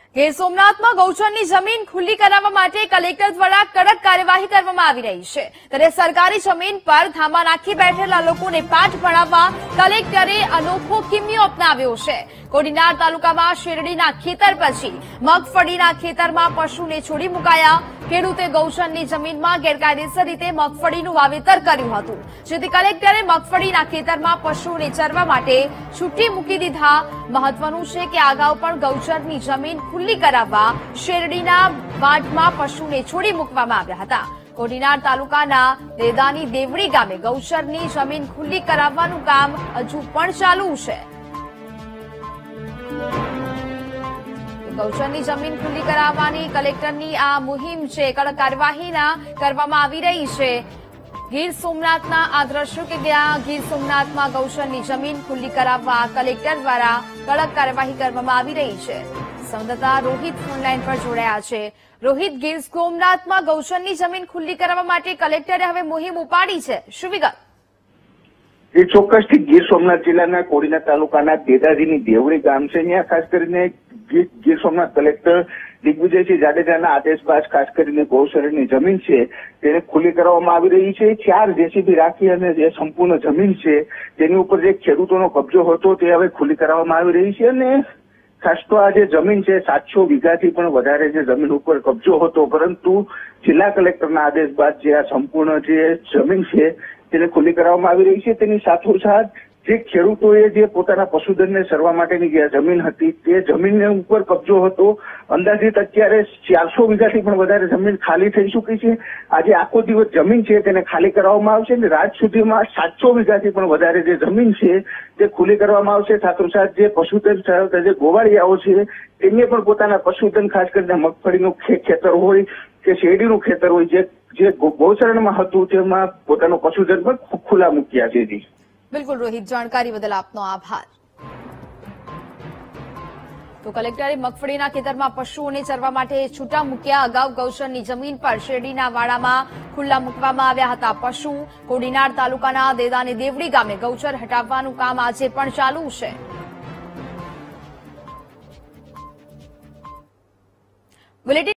ગીર સોમનાથમાં ગૌચરની જમીન ખુલ્લી કરાવવા માટે કલેક્ટર દ્વારા કડક કાર્યવાહી કરવામાં આવી રહી છે। ત્યારે સરકારી જમીન પર ધામા નાખી બેઠેલા લોકોને પાઠ ભણાવવા કલેક્ટરે અનોખો કિમિયો અપનાવ્યો છે। કોડીનાર તાલુકામાં શેરડીના ખેતર પછી મગફળીના ખેતરમાં પશુને છોડી મુકાયા। ખેડૂતે ગૌચરની જમીનમાં ગેરકાયદેસર રીતે મગફળીનું વાવેતર કર્યું હતું, જેથી કલેક્ટરે મગફળીના ખેતરમાં પશુઓને ચરવા માટે છૂટી મૂકી દીધા। મહત્વનું છે કે અગાઉ પણ ગૌચરની જમીન ખુલ્લી કરાવવા શેરડીના વાડમાં પશુને છોડી મૂકવામાં આવ્યા હતા। કોડીનાર તાલુકાના દેદાની દેવડી ગામે ગૌચરની જમીન ખુલ્લી કરાવવાનું કામ હજુ પણ ચાલુ છે। ગૌચરની જમીન ખુલ્લી કરાવવાની કલેક્ટરની આ મુહિમ છે, કડક કાર્યવાહી કરવામાં આવી રહી છે। ગીર સોમનાથના આ દ્રશ્યો કે જ્યાં ગીર સોમનાથમાં ગૌચરની જમીન ખુલ્લી કરાવવા કલેક્ટર દ્વારા કડક કાર્યવાહી કરવામાં આવી રહી છે। સંવાદદાતા રોહિત ફોનલાઈન પર જોડાયા છે। રોહિત, ગીર સોમનાથમાં ગૌચરની જમીન ખુલ્લી કરાવવા માટે કલેક્ટરે હવે મુહિમ ઉપાડી છે, શું વિગત? એ ચોક્કસથી ગીર સોમનાથ જિલ્લાના કોડીનાર તાલુકાના દેદાજીની દેવડી ગામ છે, ત્યાં ખાસ કરીને ગીર સોમનાથ કલેક્ટર દિગ્વિજયસિંહ જાડેજાના આદેશ બાદ ખાસ કરીને ગૌચરની જમીન છે તેને ખુલ્લી કરવામાં આવી રહી છે। 4 જેસીબી રાખી અને જે સંપૂર્ણ જમીન છે તેની ઉપર જે ખેડૂતોનો કબજો હતો તે હવે ખુલ્લી કરવામાં આવી રહી છે। અને ખાસ તો આ જે જમીન છે 700 વીઘાથી પણ વધારે જે જમીન ઉપર કબજો હતો, પરંતુ જિલ્લા કલેક્ટરના આદેશ બાદ જે આ સંપૂર્ણ જે જમીન છે તેને ખુલ્લી કરવામાં આવી રહી છે। તેની સાથોસાથ જે ખેડૂતોએ જે પોતાના પશુધનને ચરવા માટેની જે જમીન હતી તે જમીન ઉપર કબજો હતો, અંદાજિત અત્યારે 400 વીઘાથી પણ વધારે જમીન ખાલી થઈ ચૂકી છે। આજે આખો દિવસ જમીન છે તેને ખાલી કરવામાં આવશે અને રાત સુધીમાં 700 વીઘાથી પણ વધારે જે જમીન છે તે ખુલ્લી કરવામાં આવશે। સાથોસાથ જે પશુધન ચરાવતા જે ગોવાળિયાઓ છે તેમને પણ પોતાના પશુધન ખાસ કરીને મગફળીનું ખેતર હોય કે શેરડીનું ખેતર હોય જે ગૌચરણમાં હતું તેમાં પોતાનું પશુધન પણ ખુલ્લા મૂક્યા છે। જી બિલકુલ રોહિત, જાણકારી બદલ આપનો આભાર। તો કલેક્ટરે મગફળીના ખેતરમાં પશુઓને ચરવા માટે છૂટા મૂક્યા। અગાઉ ગૌચરની જમીન પર શેરડીના વાડામાં ખુલ્લા મૂકવામાં આવ્યા હતા પશુ। કોડીનાર તાલુકાના દેદાની દેવડી ગામે ગૌચર હટાવવાનું કામ આજે પણ ચાલુ છે। બુલેટિન